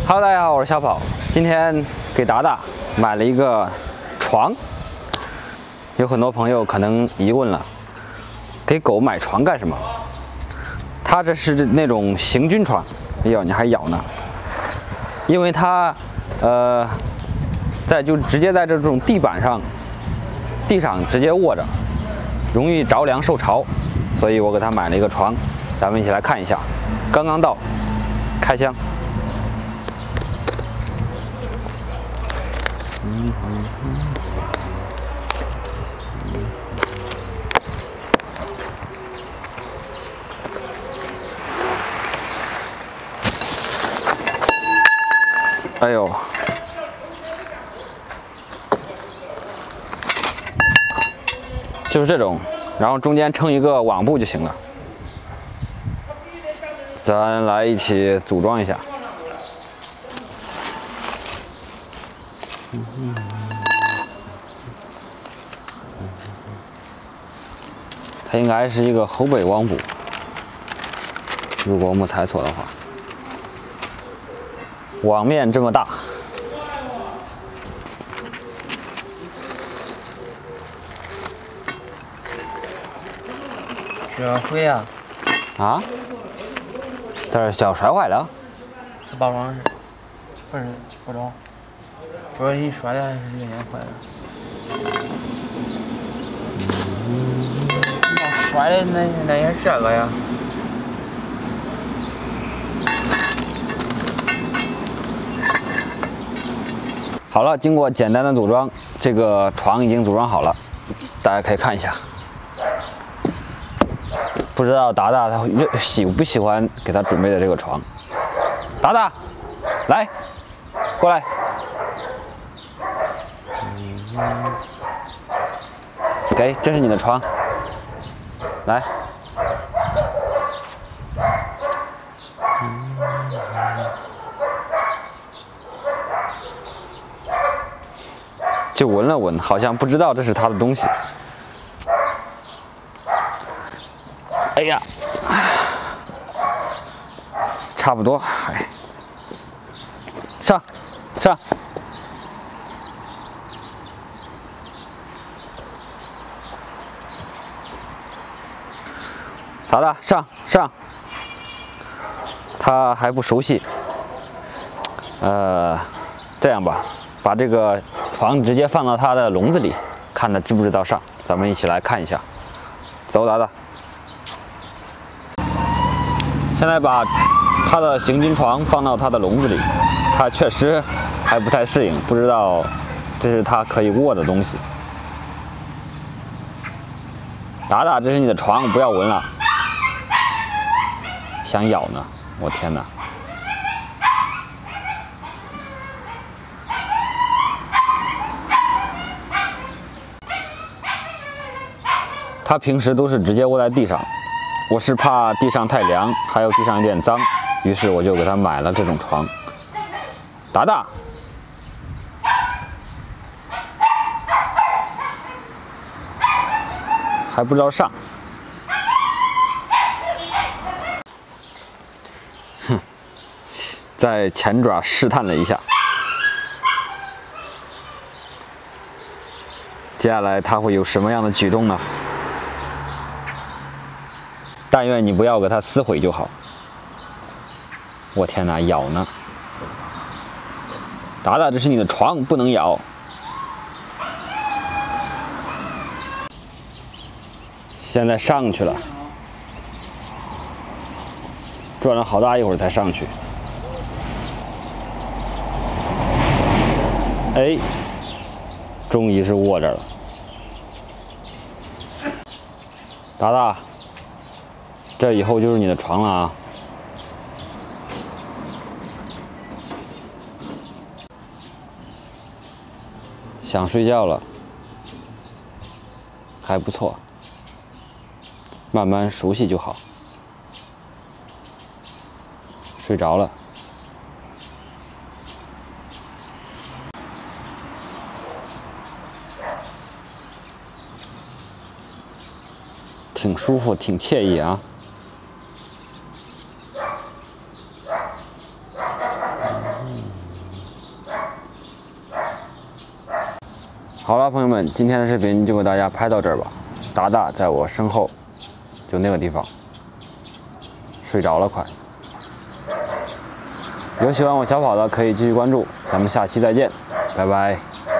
Hello， 大家好，我是小跑。今天给达达买了一个床。有很多朋友可能疑问了，给狗买床干什么？它这是那种行军床。哎呦，你还咬呢！因为它就直接在这种地上直接卧着，容易着凉受潮，所以我给它买了一个床。咱们一起来看一下。刚刚到，开箱。哎呦，就是这种，然后中间撑一个网布就行了。咱来一起组装一下。它应该是一个后背网布，如果我没猜错的话。网面这么大， 这灰啊！ 啊？这小摔坏了？ 这包装是，不知道，不知道你摔的还是原件坏的。摔的那也是这个呀。 好了，经过简单的组装，这个床已经组装好了，大家可以看一下。不知道达达他喜不喜欢给他准备的这个床？达达，来，过来。给，这是你的床。来。就闻了闻，好像不知道这是他的东西。哎呀，差不多，哎，上，达达上，他还不熟悉，这样吧，把这个床直接放到它的笼子里，看它知不知道上。咱们一起来看一下。走，达达。现在把它的行军床放到它的笼子里，它确实还不太适应，不知道这是它可以卧的东西。达达，这是你的床，不要闻了。想咬呢，我天哪！他平时都是直接窝在地上，我是怕地上太凉，还有地上有点脏，于是我就给他买了这种床。达达，还不知道上。哼，在前爪试探了一下，接下来他会有什么样的举动呢？但愿你不要给它撕毁就好。我天哪，咬呢！达达，这是你的床，不能咬。现在上去了，转了好大一会儿才上去。哎，终于是卧着了。达达。这以后就是你的床了啊！想睡觉了，还不错，慢慢熟悉就好。睡着了，挺舒服，挺惬意啊。 好了，朋友们，今天的视频就给大家拍到这儿吧。达达在我身后，就那个地方，睡着了快。有喜欢我小跑的可以继续关注，咱们下期再见，拜拜。